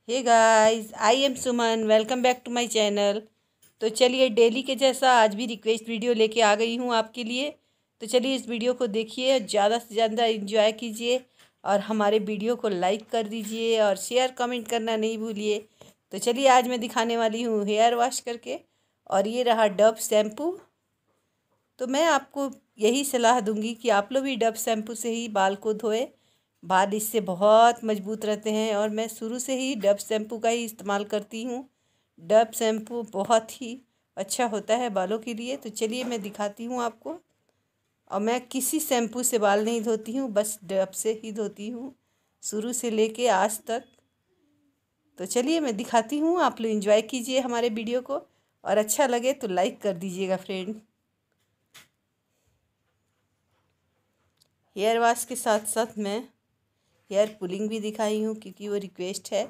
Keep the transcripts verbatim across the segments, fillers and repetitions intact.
Hey guys, I am Suman. Welcome back to my channel. तो चलिए, daily के जैसा आज भी रिक्वेस्ट वीडियो लेके आ गई हूँ आपके लिए। तो चलिए इस वीडियो को देखिए, ज़्यादा से ज़्यादा एंजॉय कीजिए और हमारे वीडियो को लाइक कर दीजिए और शेयर कमेंट करना नहीं भूलिए। तो चलिए, आज मैं दिखाने वाली हूँ हेयर वॉश करके, और ये रहा डव शैम्पू। तो मैं आपको यही सलाह दूंगी कि आप लोग भी डव शैम्पू से ही बाल को धोए। बाल इससे बहुत मजबूत रहते हैं और मैं शुरू से ही डव शैम्पू का ही इस्तेमाल करती हूँ। डव शैम्पू बहुत ही अच्छा होता है बालों के लिए। तो चलिए मैं दिखाती हूँ आपको। और मैं किसी शैम्पू से बाल नहीं धोती हूँ, बस डव से ही धोती हूँ शुरू से लेके आज तक। तो चलिए मैं दिखाती हूँ, आप लोग एंजॉय कीजिए हमारे वीडियो को, और अच्छा लगे तो लाइक कर दीजिएगा फ्रेंड। हेयर वॉश के साथ साथ मैं हेयर पुलिंग भी दिखाई हूँ, क्योंकि वो रिक्वेस्ट है।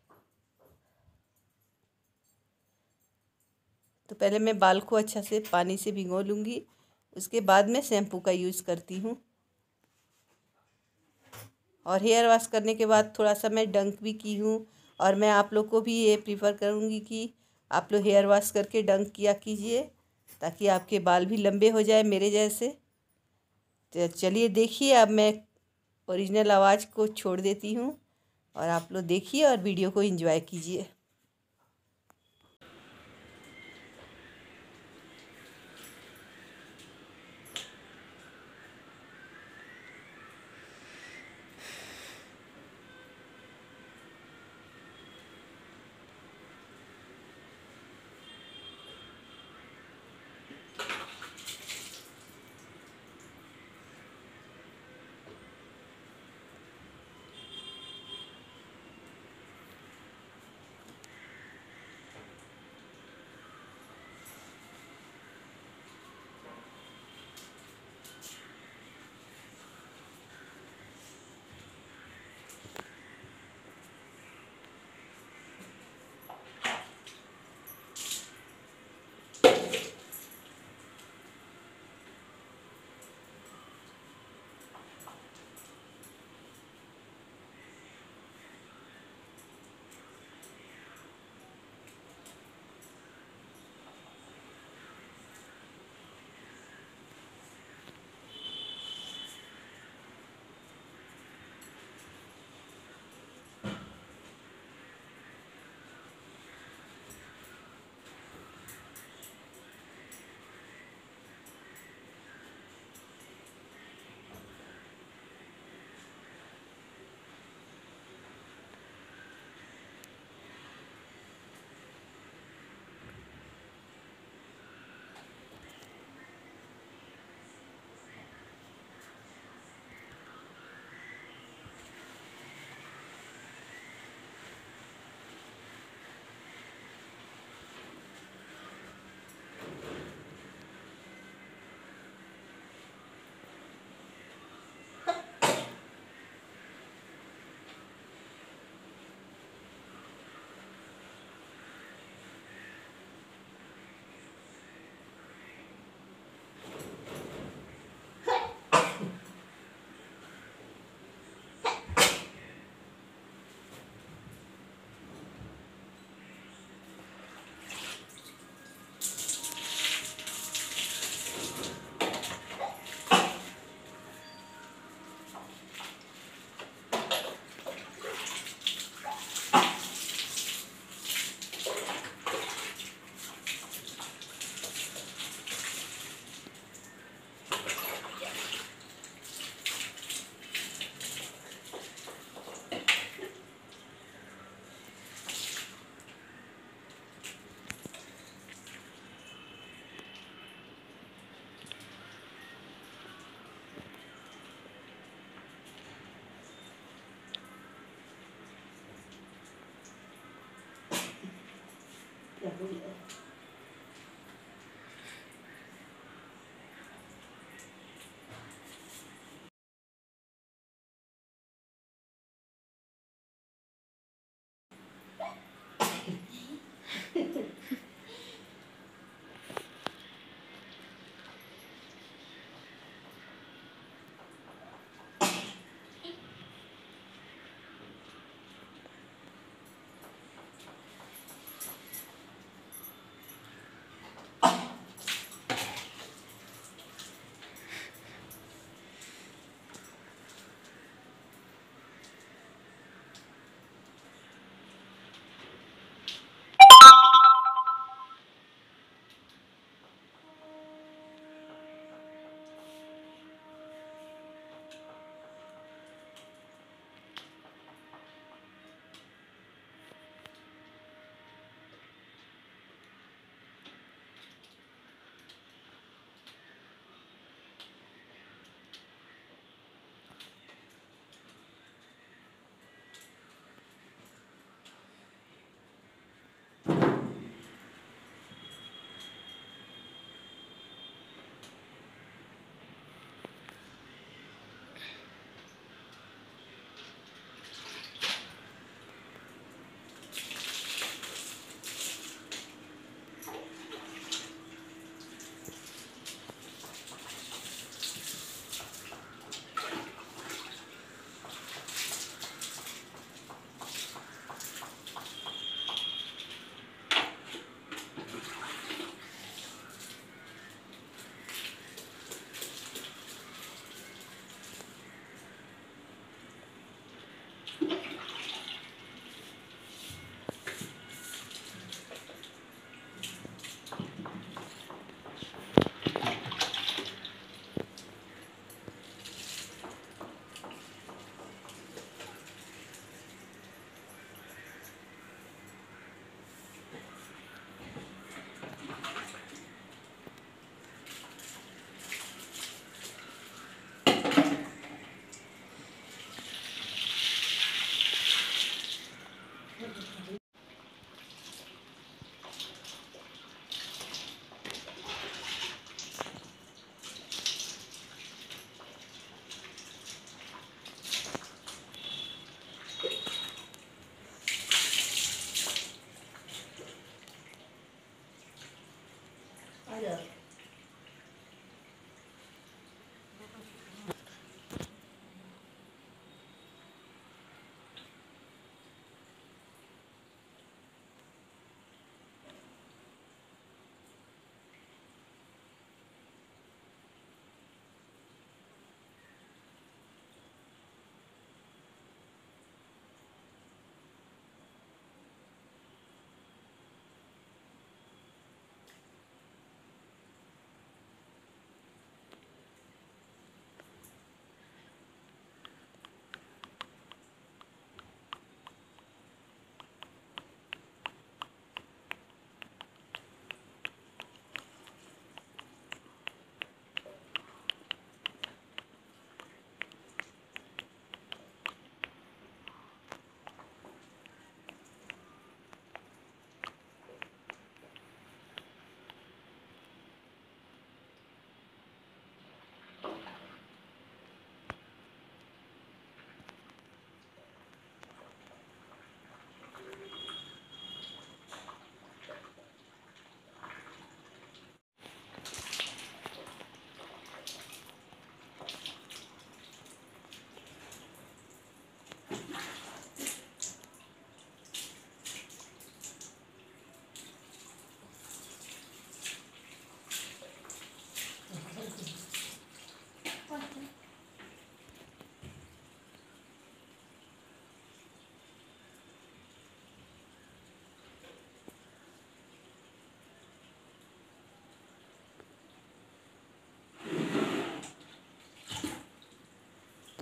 तो पहले मैं बाल को अच्छा से पानी से भिगो लूँगी, उसके बाद मैं शैम्पू का यूज़ करती हूँ। और हेयर वॉश करने के बाद थोड़ा सा मैं डंक भी की हूँ। और मैं आप लोग को भी ये प्रीफर करूँगी कि आप लोग हेयर वॉश करके डंक किया कीजिए, ताकि आपके बाल भी लंबे हो जाए मेरे जैसे। तो चलिए देखिए, अब मैं ओरिजिनल आवाज़ को छोड़ देती हूँ और आप लोग देखिए और वीडियो को एंजॉय कीजिए।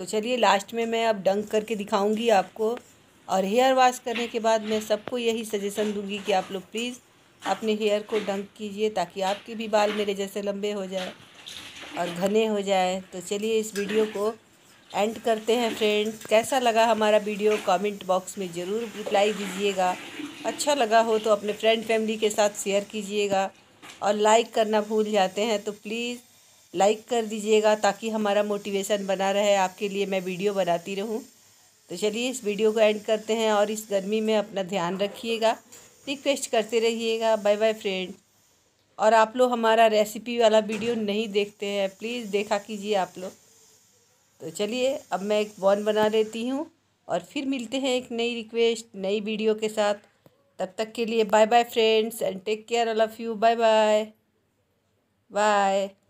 तो चलिए लास्ट में मैं अब डंक करके दिखाऊंगी आपको। और हेयर वॉश करने के बाद मैं सबको यही सजेशन दूंगी कि आप लोग प्लीज़ अपने हेयर को डंक कीजिए, ताकि आपके भी बाल मेरे जैसे लंबे हो जाए और घने हो जाए। तो चलिए इस वीडियो को एंड करते हैं फ्रेंड्स। कैसा लगा हमारा वीडियो कमेंट बॉक्स में ज़रूर रिप्लाई दीजिएगा। अच्छा लगा हो तो अपने फ्रेंड फैमिली के साथ शेयर कीजिएगा। और लाइक करना भूल जाते हैं तो प्लीज़ लाइक कर दीजिएगा, ताकि हमारा मोटिवेशन बना रहे, आपके लिए मैं वीडियो बनाती रहूं। तो चलिए इस वीडियो को एंड करते हैं। और इस गर्मी में अपना ध्यान रखिएगा, रिक्वेस्ट करते रहिएगा। Bye bye friend. और आप लोग हमारा रेसिपी वाला वीडियो नहीं देखते हैं, प्लीज़ देखा कीजिए आप लोग। तो चलिए अब मैं एक बॉन बना लेती हूँ और फिर मिलते हैं एक नई रिक्वेस्ट नई वीडियो के साथ। तब तक के लिए bye bye friends and take care all of you. Bye bye bye.